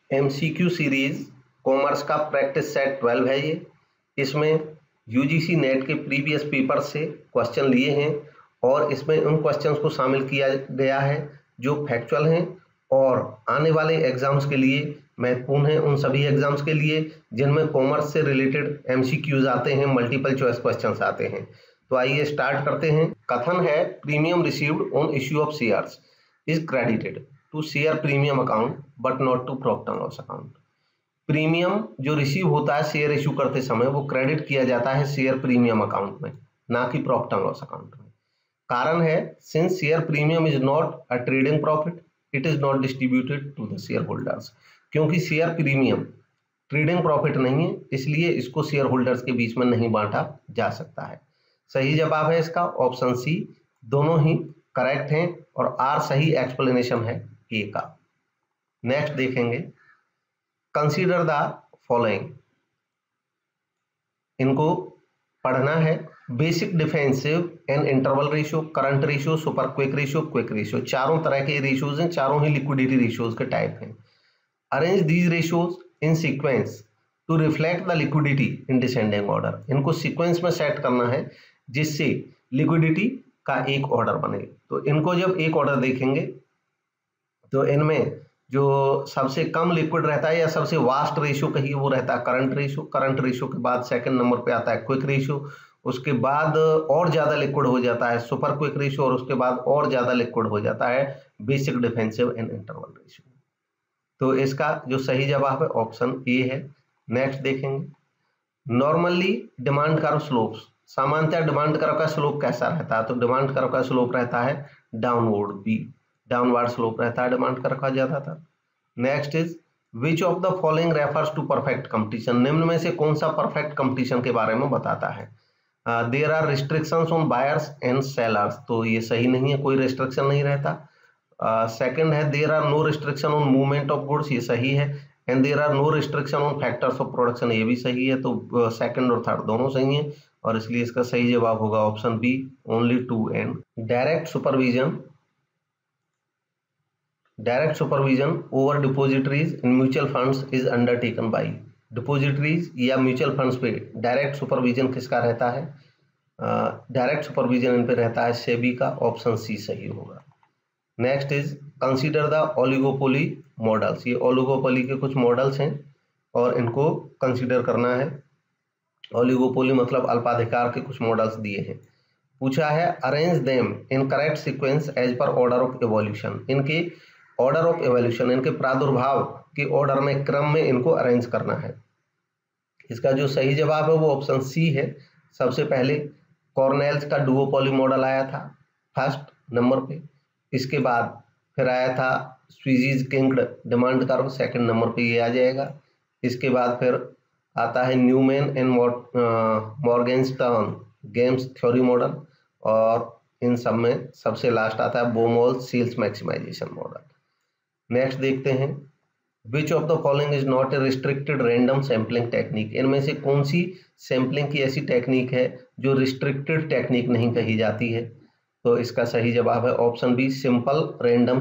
MCQ series commerce का practice set 12 है ये। इसमें यूजीसी नेट के प्रीवियस पेपर से क्वेश्चन लिए हैं और इसमें उन क्वेश्चंस को शामिल किया गया है जो फैक्चुअल हैं और आने वाले एग्जाम्स के लिए महत्वपूर्ण है, उन सभी एग्जाम्स के लिए जिनमें कॉमर्स से रिलेटेड एमसीक्यूज आते हैं, मल्टीपल चॉइस क्वेश्चंस आते हैं। तो आइए स्टार्ट करते हैं। कथन है premium received on issue of shares is credited to share premium account but not to profit and loss account. Premium जो रिसीव होता है शेयर इशू करते समय वो क्रेडिट किया जाता है शेयर प्रीमियम अकाउंट में, ना कि प्रॉफिट एंड लॉस अकाउंट में। कारण है since share premium is not a trading profit it is not distributed to the share holders. क्योंकि शेयर प्रीमियम ट्रेडिंग प्रॉफिट नहीं है, इसलिए इसको शेयर होल्डर्स के बीच में नहीं बांटा जा सकता है। सही जवाब है इसका ऑप्शन सी। दोनों ही करेक्ट हैं और आर सही एक्सप्लेनेशन है ए का। नेक्स्ट देखेंगे, कंसीडर द फॉलोइंग। इनको पढ़ना है। Basic defensive and interval ratio, current ratio, super quick ratio, quick ratio, चारों तरह के रेशियोज हैं, चारों ही लिक्विडिटी रेशियोज के टाइप हैं। Arrange these ratios in sequence to reflect the liquidity in descending order. इनको सीक्वेंस में सेट करना है जिससे लिक्विडिटी का एक ऑर्डर बने। तो इनको जब एक ऑर्डर देखेंगे तो इनमें जो सबसे कम लिक्विड रहता है या सबसे वास्ट रेशियो कहिए वो रहता है करंट रेशियो। करंट रेशियो के बाद सेकंड नंबर पे आता है क्विक रेशियो, उसके बाद और ज़्यादा लिक्विड हो जाता है सुपर क्विक रेशियो और उसके बाद और ज़्यादा लिक्विड हो जाता है basic defensive and interval ratio. तो इसका जो सही जवाब है ऑप्शन ए है। नेक्स्ट देखेंगे, नॉर्मली डिमांड कर्व स्लोप्स। सामान्यतः डिमांड कर्व का स्लोप कैसा रहता है? तो डिमांड कर्व का स्लोप रहता है डाउनवर्ड, बी डाउनवर्ड स्लोप रहता है डिमांड कर्व का ज्यादातर। Next is which of the following refers to perfect competition. निम्न में से कौन सा परफेक्ट कंपटीशन के बारे में बताता है? There are restrictions on buyers and sellers. तो ये सही नहीं है, कोई रिस्ट्रिक्शन नहीं रहता। सेकंड है there are no restriction on movement of goods, ये सही है। And there are no restriction on factors of production, ये भी सही है। तो सेकंड और थर्ड दोनों सही हैं और इसलिए इसका सही जवाब होगा option B, only 2 and. Direct supervision over depositories in mutual funds is undertaken by. Depositories या म्यूचुअल फंड्स पे डायरेक्ट सुपरविजन किसका रहता है? डायरेक्ट सुपरविजन इन पे रहता है सेबी का, ऑप्शन सी सही होगा। Next is consider the oligopoly models. ये ओलिगोपोली के कुछ मॉडल्स हैं और इनको कंसीडर करना है। ओलिगोपोली मतलब अल्पाधिकार के कुछ मॉडल्स दिए हैं। पूछा है arrange them in correct sequence as per order of evolution. इनके ऑर्डर ऑफ एवोल्यूशन, इनके प्रादुर्भाव के ऑर्डर में, क्रम में इनको अरेंज करना है। इसका जो सही जवाब है वो ऑप्शन सी है। सबसे पहले कॉर्नेल्स का डुओपोली मॉडल आया था फर्स्ट नंबर पे, इसके बाद फिर आया था Sweezy's kinked demand curve, second number पे ये आ जाएगा। इसके बाद फिर आता है Neumann and Morgenstern games theory model और इन सब में सबसे लास्ट आता है Baumol sales maximisation model. Next देखते हैं, which of the following is not a restricted random sampling technique. इनमें से कौन सी सैम्पलिंग की ऐसी टेक्निक है जो रिस्ट्रिक्टेड टेक्निक नहीं कही जाती है? तो इसका सही जवाब है option B, simple random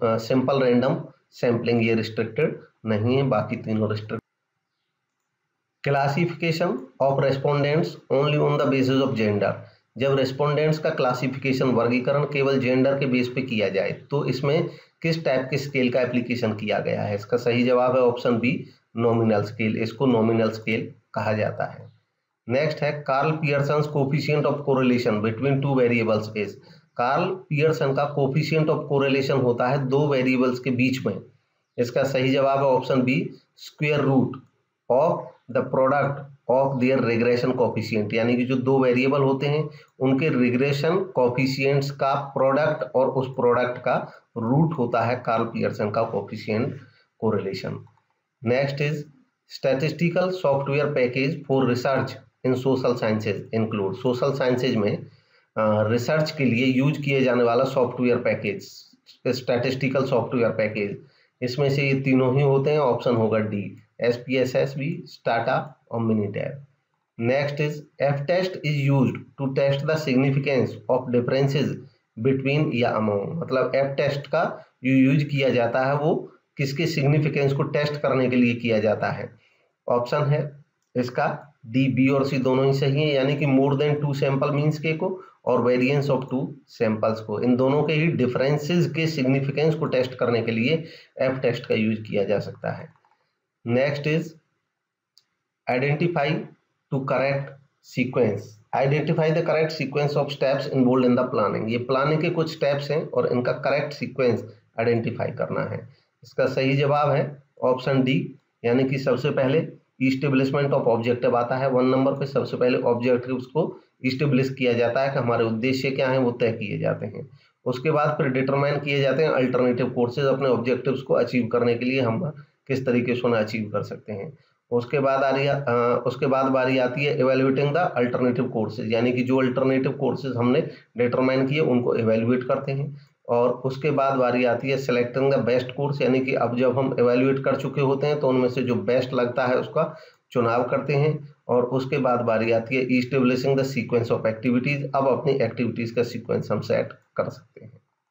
sampling. ये रिस्ट्रिक्टेड नहीं है, बाकी तीनों restricted. Classification of respondents only on the basis of gender. जब रेस्पोंडेंट्स का क्लासिफिकेशन, वर्गीकरण केवल जेंडर के बेस पे किया जाए तो इसमें किस टाइप के स्केल का एप्लीकेशन किया गया है? इसका सही जवाब है ऑप्शन बी, नॉमिनल स्केल। इसको नॉमिनल स्केल कहा जाता है। नेक्स्ट है Karl Pearson's coefficient of correlation between 2 variables is. Karl Pearson का कोफिशिएंट ऑफ कोरिलेशन होता है 2 वेरिएबल्स के बीच में। इसका सही जवाब है option B, square root of the product of their regression coefficient. यानी कि जो 2 वेरिएबल होते हैं उनके रिग्रेशन कोफिशिएंट्स का प्रोडक्ट और उस प्रोडक्ट का रूट होता है कार्ल पियर्सन का coefficient correlation. Next is statistical software package for research in social sciences include. Social sciences में रिसर्च के लिए यूज किए जाने वाला software package, statistical software package, इसमें से ये तीनों ही होते हैं, ऑप्शन होगा डी, SPSS, स्टाटा और Minitab. Next is F test is used to test the significance of differences between या अमोंग। मतलब एफ टेस्ट का जो यूज किया जाता है वो किसके सिग्निफिकेंस को टेस्ट करने के लिए किया जाता है? ऑप्शन है इसका डी, बी और सी दोनों ही सही है, यानी कि मोर देन 2 सैंपल मीन्स के को और वेरिएंस ऑफ 2 सैंपल्स को, इन दोनों के ही डिफरेंसेस के सिग्निफिकेंस को टेस्ट करने के लिए एफ टेस्ट का यूज किया जा सकता है। Next is identify to correct sequence, identify the correct sequence of steps involve in the planning. ये प्लानिंग के कुछ स्टेप्स हैं और इनका करेक्ट सीक्वेंस आइडेंटिफाई करना है। इसका सही जवाब है ऑप्शन डी, यानी कि सबसे पहले इस्टेब्लिशमेंट ऑफ ऑब्जेक्टिव आता है 1 नंबर पे। सबसे पहले ऑब्जेक्टिव्स को इस्टेब्लिश किया जाता है कि हमारे उद्देश्य क्या हैं, वो तय किए जाते हैं। उसके बाद फिर डिटरमाइन किए जाते हैं अल्टरनेटिव कोर्सेज, अपने ऑब्जेक्टिव्स को अचीव करने के लिए हम किस तरीके से उन्हें अचीव कर सकते हैं। उसके बाद बारी आती है इवेल्युएटिंग द अल्टरनेटिव कोर्सेज, यानी कि जो अल्टरनेटिव कोर्सेज हमने डिटरमाइन किए उनको इवेल्युएट करते हैं। और उसके बाद बारी आती है सिलेक्टिंग द बेस्ट कोर्स, यानी कि अब जब हम इवेल्युएट कर चुके होते हैं तो उनमें से जो बेस्ट लगता है उसका चुनाव करते हैं। और उसके बाद बारी आती है establishing the sequence of activities, अब अपनी एक्टिविटीज का सीक्वेंस हम सेट कर सकते हैं।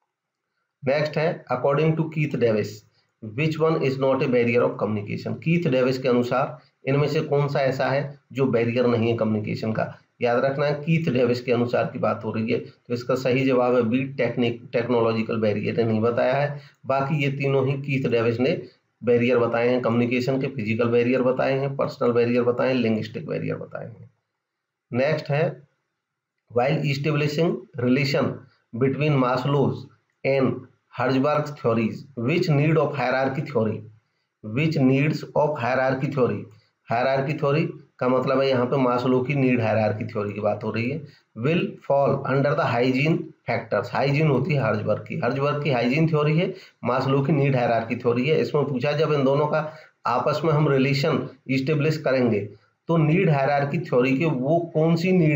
नेक्स्ट है according to Keith Davis which one is not a barrier of communication. Keith Davis के अनुसार इनमें से कौन सा ऐसा है जो बैरियर नहीं है कम्युनिकेशन का? याद रखना है कीथ डेविस के अनुसार की बात हो रही है, तो इसका सही जवाब है बी, टेक्नोलॉजिकल बैरियर नहीं बताया है। बाकी ये तीनों ही कीथ डेविस ने बैरियर बताए हैं कम्युनिकेशन के, फिजिकल बैरियर बताए हैं, पर्सनल बैरियर बताए हैं, लिंग्विस्टिक बैरियर बताए हैं। नेक्स्ट है while establishing relation between Maslow's and Herzberg theories which need of hierarchy theory, which needs of hierarchy theory. Hierarchy theory का मतलब है यहाँ पे मास्लो की नीड हायरार्की थ्योरी की बात हो रही है। Will fall under the hygiene factors, hygiene होती है हर्जबर्ग की हाइजीन थ्योरी है, मास्लो की नीड हायरार्की थ्योरी है। इसमें पूछा जब इन दोनों का आपस में हम रिलेशन इस्टेब्लिश करेंगे तो नीड हायरार्की थ्योरी के वो कौन सी नीड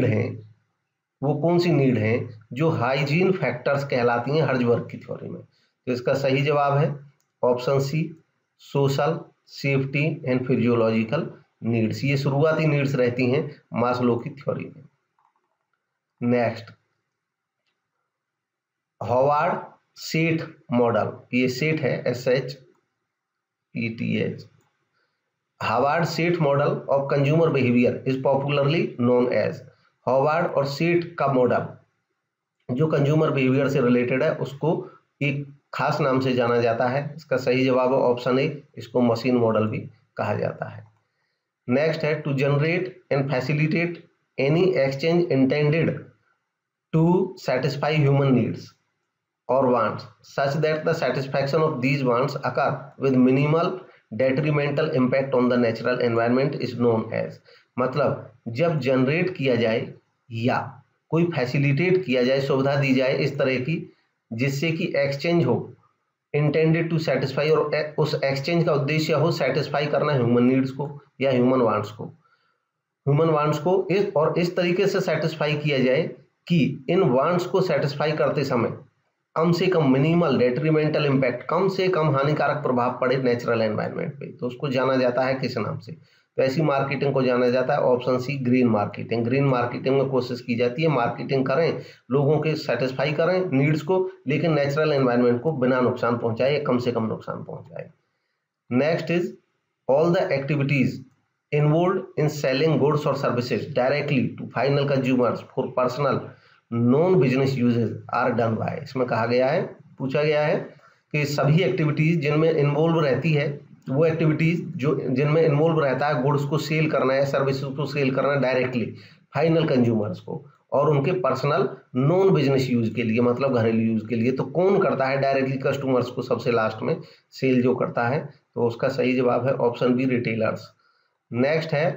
है जो हाइजीन फैक्टर्स कहलाती हैं हर्जबर्ग की थ्योरी में? तो इसका सही जवाब है option C, social, safety and physiological needs. ये शुरुआती नीड्स रहती हैं मास्लो की थ्योरी में। नेक्स्ट हॉवार्ड सेठ मॉडल, ये सेठ है SHETH। Howard Sheth model of consumer behaviour is popularly known as. Howard और सेठ का मॉडल जो कंज्यूमर बिहेवियर से रिलेटेड है उसको एक खास नाम से जाना जाता है। इसका सही जवाब है ऑप्शन ए, इसको मशीन मॉडल भी कहा जाता है। नेक्स्ट है to generate and facilitate any exchange intended to satisfy human needs और wants such that the satisfaction of these wants occur with minimal detrimental impact on the natural environment is known as. मतलब जब generate किया जाए या कोई facilitate किया जाए, सुविधा दी जाए इस तरह की जिससे कि एक्सचेंज हो इंटेंडेड टू सेटिस्फाई, और उस एक्सचेंज का उद्देश्य हो सेटिस्फाई करना ह्यूमन नीड्स को या ह्यूमन वांट्स को इस तरीके से सेटिस्फाई किया जाए कि इन वांट्स को सेटिस्फाई करते समय कम से कम मिनिमल डेट्रीमेंटल इम्पैक्ट, कम से कम हानिकारक प्रभाव पड़े नेचुरल एनवायरनमेंट पे, तो उसको जाना जाता है किस नाम से? तो ऐसी मार्केटिंग को जाना जाता है option C, green marketing. Green marketing में कोशिश की जाती है मार्केटिंग करें, लोगों के सेटिस्फाई करें नीड्स को, लेकिन नेचुरल एनवायरनमेंट को बिना नुकसान पहुंचाए या कम से कम नुकसान पहुंचाए। Next is all the activities involve in selling goods और services directly to final consumers for personal non business uses are done by. इसमें कहा गया है, पूछा गया है कि सभी एक्टिविटीज जिनमें इन्वॉल्व रहती है, वो एक्टिविटीज जो जिनमें इन्वॉल्व रहता है गुड्स को सेल करना है, सर्विसेज को सेल करना है डायरेक्टली फाइनल कंज्यूमर्स को और उनके पर्सनल नॉन बिजनेस यूज के लिए, मतलब घरेलू यूज के लिए, तो कौन करता है डायरेक्टली कस्टमर्स को सबसे लास्ट में सेल जो करता है? तो उसका सही जवाब है ऑप्शन बी, रिटेलर्स। नेक्स्ट है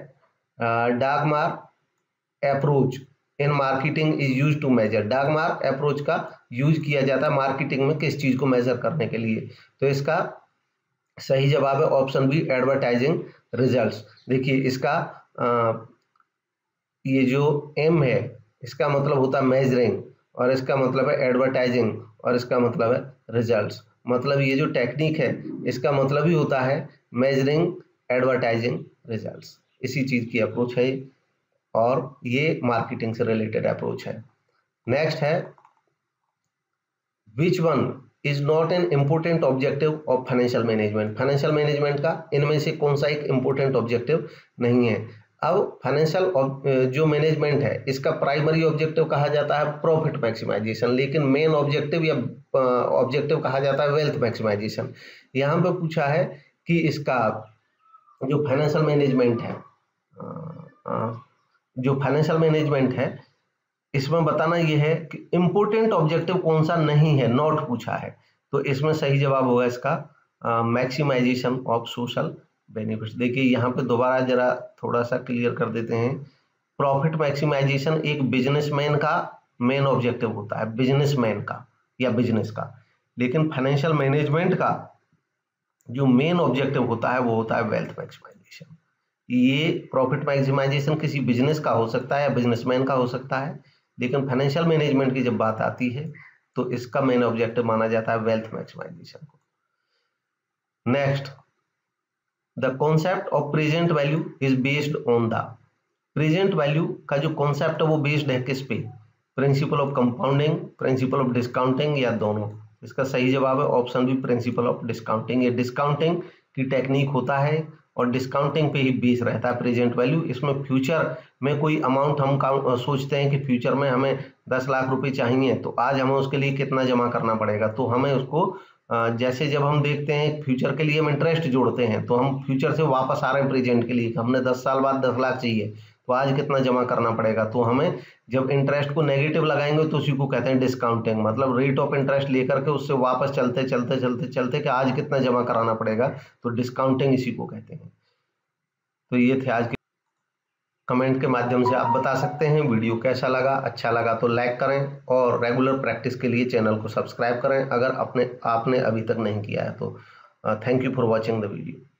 DAGMAR approach in marketing is use to measure. DAGMAR approach का यूज किया जाता है मार्केटिंग में किस चीज को मेजर करने के लिए? तो इसका सही जवाब है ऑप्शन बी, एडवर्टाइजिंग रिजल्ट्स। देखिए इसका ये जो एम है इसका मतलब होता है मेजरिंग और इसका मतलब है एडवर्टाइजिंग और इसका मतलब है रिजल्ट्स। मतलब ये जो टेक्निक है इसका मतलब ही होता है मेजरिंग, एडवर्टाइजिंग, रिजल्ट्स। इसी चीज की अप्रोच है और ये मार्केटिंग से रिलेटेड अप्रोच है। नेक्स्ट है which one is not an important objective of financial management. Financial management का इनमें से कौन सा एक इम्पोर्टेंट ऑब्जेक्टिव नहीं है। अब फाइनेंशियल जो मैनेजमेंट है इसका प्राइमरी ऑब्जेक्टिव कहा जाता है प्रॉफिट मैक्सिमाइजेशन, लेकिन मेन ऑब्जेक्टिव या ऑब्जेक्टिव कहा जाता है वेल्थ मैक्सिमाइजेशन। यहाँ पे पूछा है कि इसका जो फाइनेंशियल मैनेजमेंट है इसमें बताना ये है कि इम्पोर्टेंट ऑब्जेक्टिव कौन सा नहीं है, नॉट पूछा है। तो इसमें सही जवाब होगा इसका मैक्सिमाइजेशन ऑफ सोशल बेनिफिट्स। देखिए यहाँ पे दोबारा जरा थोड़ा सा क्लियर कर देते हैं। प्रॉफिट मैक्सिमाइजेशन एक बिजनेसमैन का मेन ऑब्जेक्टिव होता है, बिजनेसमैन का या बिजनेस का, लेकिन फाइनेंशियल मैनेजमेंट का जो मेन ऑब्जेक्टिव होता है वो होता है वेल्थ मैक्सिमाइजेशन। ये प्रॉफिट मैक्सिमाइजेशन किसी बिजनेस का हो सकता है या बिजनेसमैन का हो सकता है, लेकिन फाइनेंशियल मैनेजमेंट की जब बात आती है तो इसका मेन ऑब्जेक्टिव माना जाता है वेल्थ मैक्सिमाइजेशन को। Next, the concept of present value is based on the. Present value का जो कॉन्सेप्ट है वो बेस्ड है किस पे? Principle of compounding, principle of discounting या दोनों। इसका सही जवाब है option B, principle of discounting. ये डिस्काउंटिंग की टेक्निक होता है और डिस्काउंटिंग पे ही बेस रहता है प्रेजेंट वैल्यू। इसमें फ्यूचर में कोई अमाउंट हम सोचते हैं कि फ्यूचर में हमें 10 लाख रुपए चाहिए, तो आज हमें उसके लिए कितना जमा करना पड़ेगा, तो हमें उसको जैसे जब हम देखते हैं फ्यूचर के लिए हम इंटरेस्ट जोड़ते हैं, तो हम फ्यूचर से वापस आ रहे हैं प्रेजेंट के लिए, हमने 10 साल बाद 10 लाख चाहिए, तो आज कितना जमा करना पड़ेगा। तो हमें जब इंटरेस्ट को नेगेटिव लगाएंगे तो उसी को कहते हैं डिस्काउंटिंग, मतलब रेट ऑफ इंटरेस्ट लेकर के उससे वापस चलते चलते चलते चलते कि आज कितना जमा कराना पड़ेगा, तो डिस्काउंटिंग इसी को कहते हैं। तो ये थे आज के। कमेंट के माध्यम से आप बता सकते हैं वीडियो कैसा लगा। अच्छा लगा तो लाइक करें और रेगुलर प्रैक्टिस के लिए चैनल को सब्सक्राइब करें अगर आपने अभी तक नहीं किया है तो। Thank you for watching the video.